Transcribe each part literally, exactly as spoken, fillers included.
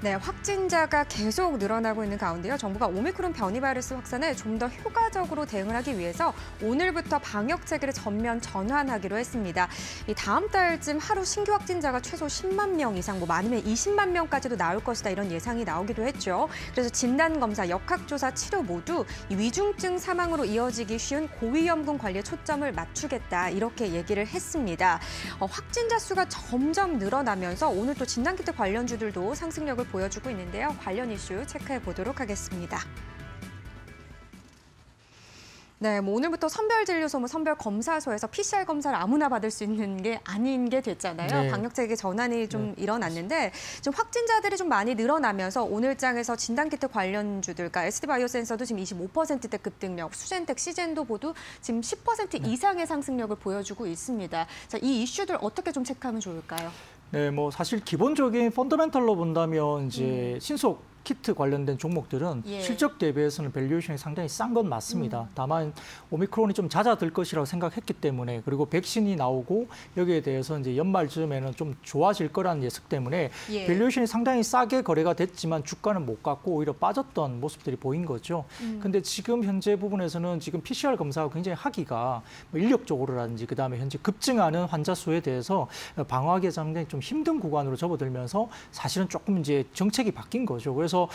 네, 확진자가 계속 늘어나고 있는 가운데요. 정부가 오미크론 변이 바이러스 확산에 좀 더 효과적으로 대응을 하기 위해서 오늘부터 방역 체계를 전면 전환하기로 했습니다. 이 다음 달쯤 하루 신규 확진자가 최소 십만 명 이상, 뭐 많으면 이십만 명까지도 나올 것이다 이런 예상이 나오기도 했죠. 그래서 진단 검사, 역학조사, 치료 모두 이 위중증 사망으로 이어지기 쉬운 고위험군 관리에 초점을 맞추겠다 이렇게 얘기를 했습니다. 어, 확진자 수가 점점 늘어나면서 오늘 또 진단키트 관련주들도 상승력을 보여주고 있는데요. 관련 이슈 체크해 보도록 하겠습니다. 네, 뭐 오늘부터 선별진료소, 뭐 선별검사소에서 피씨알 검사를 아무나 받을 수 있는 게 아닌 게 됐잖아요. 네. 방역체계 전환이 좀 네. 일어났는데 지금 확진자들이 좀 많이 늘어나면서 오늘장에서 진단키트 관련주들, 그러니까 에스디바이오센서도 지금 이십오 퍼센트대 급등력, 수젠텍, 시젠도 모두 지금 십 퍼센트 네. 이상의 상승력을 보여주고 있습니다. 자, 이 이슈들 어떻게 좀 체크하면 좋을까요? 네, 뭐 사실 기본적인 펀더멘털로 본다면 이제 음. 신속 키트 관련된 종목들은 예. 실적 대비해서는 밸류에이션이 상당히 싼 건 맞습니다. 음. 다만 오미크론이 좀 잦아들 것이라고 생각했기 때문에, 그리고 백신이 나오고 여기에 대해서 이제 연말쯤에는 좀 좋아질 거라는 예측 때문에 예. 밸류에이션이 상당히 싸게 거래가 됐지만 주가는 못 갔고 오히려 빠졌던 모습들이 보인 거죠. 음. 근데 지금 현재 부분에서는 지금 피씨알 검사가 굉장히 하기가 뭐 인력적으로라든지 그다음에 현재 급증하는 환자 수에 대해서 방어하기가 상당히 좀 힘든 구간으로 접어들면서 사실은 조금 이제 정책이 바뀐 거죠. 그래서 그래서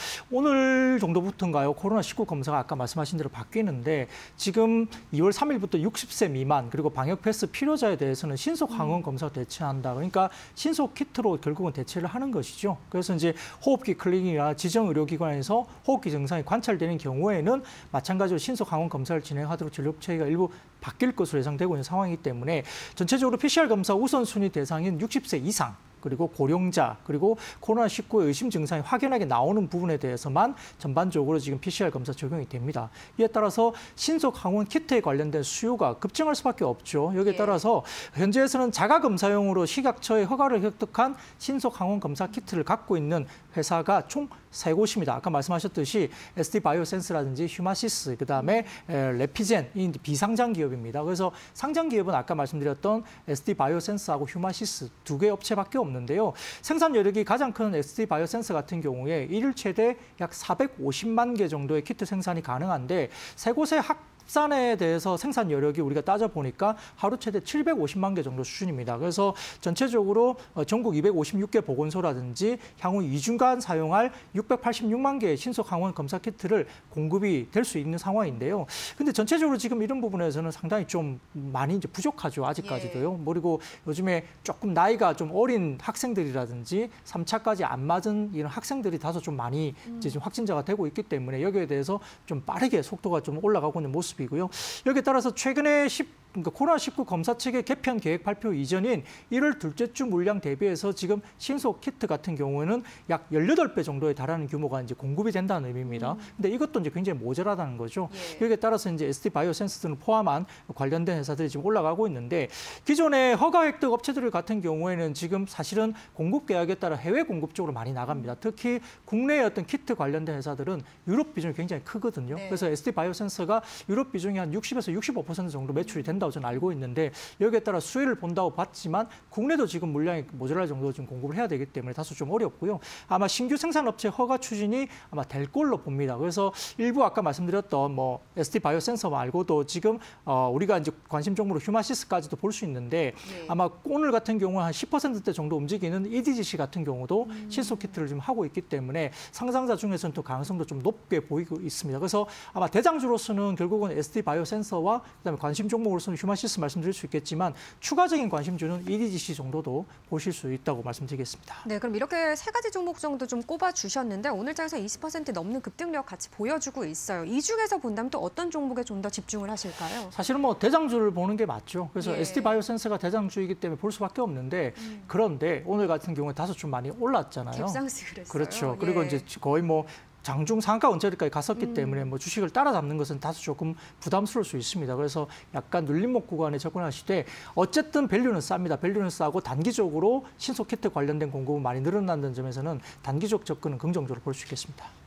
오늘 정도부터인가요? 코로나 십구 검사가 아까 말씀하신 대로 바뀌는데 지금 이월 삼일부터 육십 세 미만 그리고 방역 패스 필요자에 대해서는 신속 항원 검사 대체한다. 그러니까 신속 키트로 결국은 대체를 하는 것이죠. 그래서 이제 호흡기 클리닉이나 지정 의료기관에서 호흡기 증상이 관찰되는 경우에는 마찬가지로 신속 항원 검사를 진행하도록 진료체계가 일부 바뀔 것으로 예상되고 있는 상황이기 때문에 전체적으로 피씨알 검사 우선순위 대상인 육십 세 이상 그리고 고령자, 그리고 코로나 십구의 의심 증상이 확연하게 나오는 부분에 대해서만 전반적으로 지금 피씨알 검사 적용이 됩니다. 이에 따라서 신속 항원 키트에 관련된 수요가 급증할 수밖에 없죠. 여기에 따라서 현재에서는 자가 검사용으로 식약처의 허가를 획득한 신속 항원 검사 키트를 갖고 있는 회사가 총 세 곳입니다. 아까 말씀하셨듯이 에스디바이오센스라든지 휴마시스, 그다음에 레피젠, 이 비상장 기업입니다. 그래서 상장 기업은 아까 말씀드렸던 에스디바이오센스하고 휴마시스 두 개 업체밖에 없는데요. 생산 여력이 가장 큰 에스디바이오센스 같은 경우에 일일 최대 약 사백오십만 개 정도의 키트 생산이 가능한데 세 곳의 학 합산에 대해서 생산 여력이 우리가 따져보니까 하루 최대 칠백오십만 개 정도 수준입니다. 그래서 전체적으로 전국 이백오십육 개 보건소라든지 향후 이 주간 사용할 육백팔십육만 개의 신속 항원 검사 키트를 공급이 될 수 있는 상황인데요. 근데 전체적으로 지금 이런 부분에서는 상당히 좀 많이 이제 부족하죠. 아직까지도요. 예. 그리고 요즘에 조금 나이가 좀 어린 학생들이라든지 삼 차까지 안 맞은 이런 학생들이 다소 좀 많이 음. 이제 좀 확진자가 되고 있기 때문에 여기에 대해서 좀 빠르게 속도가 좀 올라가고 있는 모습 이고요. 여기에 따라서 최근에 그러니까 코로나 십구 검사 체계 개편 계획 발표 이전인 일월 둘째 주 물량 대비해서 지금 신속 키트 같은 경우에는 약 열여덟 배 정도에 달하는 규모가 이제 공급이 된다는 의미입니다. 음. 근데 이것도 이제 굉장히 모자라다는 거죠. 예. 여기에 따라서 이제 에스디바이오센스 등을 포함한 관련된 회사들이 지금 올라가고 있는데 기존의 허가 획득 업체들 같은 경우에는 지금 사실은 공급 계약에 따라 해외 공급 쪽으로 많이 나갑니다. 음. 특히 국내의 어떤 키트 관련된 회사들은 유럽 비중이 굉장히 크거든요. 네. 그래서 에스디바이오센스가 유럽 비중이 한 육십에서 육십오 퍼센트 정도 매출이 된다고 저는 알고 있는데 여기에 따라 수혜를 본다고 봤지만 국내도 지금 물량이 모자랄 정도로 지금 공급을 해야 되기 때문에 다소 좀 어렵고요. 아마 신규 생산업체 허가 추진이 아마 될 걸로 봅니다. 그래서 일부 아까 말씀드렸던 뭐 에스디바이오센서 말고도 지금 어 우리가 이제 관심 종목으로 휴마시스까지도 볼 수 있는데 네. 아마 오늘 같은 경우 한 십 퍼센트대 정도 움직이는 이디지씨 같은 경우도 음. 신속 키트를 좀 하고 있기 때문에 상장자 중에서는 또 가능성도 좀 높게 보이고 있습니다. 그래서 아마 대장주로서는 결국은 에스디바이오센서와 그다음에 관심 종목으로서는 휴마시스 말씀드릴 수 있겠지만 추가적인 관심주는 이디지씨 정도도 보실 수 있다고 말씀드리겠습니다. 네, 그럼 이렇게 세 가지 종목 정도 좀 꼽아 주셨는데 오늘 장에서 이십 퍼센트 넘는 급등력 같이 보여주고 있어요. 이 중에서 본다면 또 어떤 종목에 좀 더 집중을 하실까요? 사실은 뭐 대장주를 보는 게 맞죠. 그래서 예. 에스디바이오센스가 대장주이기 때문에 볼 수밖에 없는데 음. 그런데 오늘 같은 경우에 다소 좀 많이 올랐잖아요. 갭상승을 했어요. 그렇죠. 그리고 예. 이제 거의 뭐 장중 상가 언저리까지 갔었기 음. 때문에 뭐 주식을 따라잡는 것은 다소 조금 부담스러울 수 있습니다. 그래서 약간 눌림목 구간에 접근하시되 어쨌든 밸류는 쌉니다. 밸류는 싸고 단기적으로 신속 키트 관련된 공급은 많이 늘어난다는 점에서는 단기적 접근은 긍정적으로 볼 수 있겠습니다.